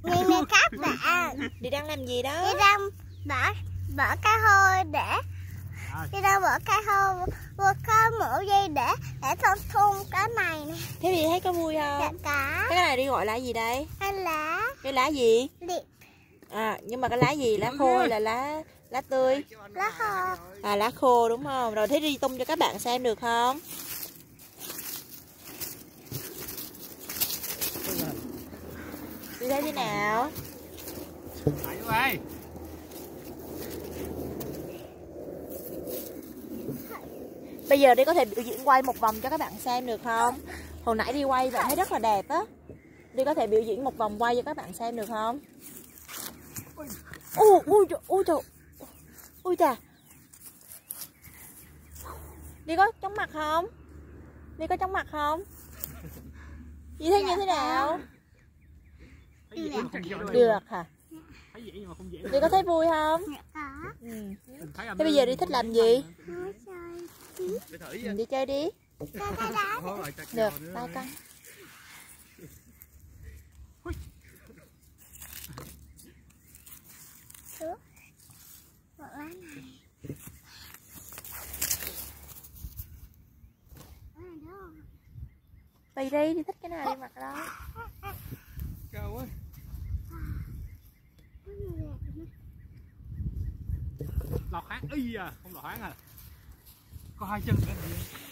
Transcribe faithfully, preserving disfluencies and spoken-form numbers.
Nè nè các bạn. Đi đang làm gì đó? Đi đang bỏ bỏ cái hôi để đi đang bỏ cái hôi vừa có mũ dây để để thôn thun cái này nè. Thế thì thấy có vui không? Dạ có. Cái này đi gọi là gì đây? Cái lá. Cái lá gì? Liệp. À, nhưng mà cái lá gì? Lá khô hay là lá lá tươi? Lá khô. À, lá khô đúng không? Rồi thế đi tung cho các bạn xem được không? Đi thấy thế nào? Bây giờ đi có thể biểu diễn quay một vòng cho các bạn xem được không? Hồi nãy đi quay bạn thấy rất là đẹp á. Đi có thể biểu diễn một vòng quay cho các bạn xem được không? Ui, ui trời, ui trời. Ui chà. Đi có chóng mặt không? Đi có chóng mặt không? Chị thấy như thế nào? Được hả? Đi có thấy vui không? Ừ. Thế bây giờ đi thích làm gì? Ừ, đi chơi đi. Được, tay con. Tùy đi, đi thích cái nào đi mặc đó. Cao quá. Lọt háng y à, không lọt háng à. Có hai chân nữa.